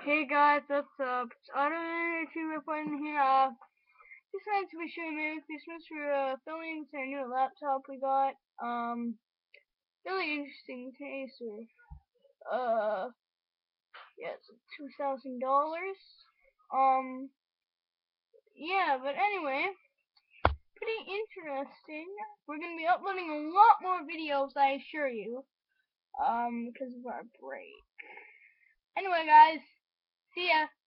Hey guys, what's up? It's Auto reporting here. Just wanted to wish you a Merry Christmas for filming our new laptop we got. Really interesting case with yeah, it's $2,000. Yeah, but anyway, pretty interesting. We're gonna be uploading a lot more videos, I assure you. Because of our break. Anyway, guys, see ya.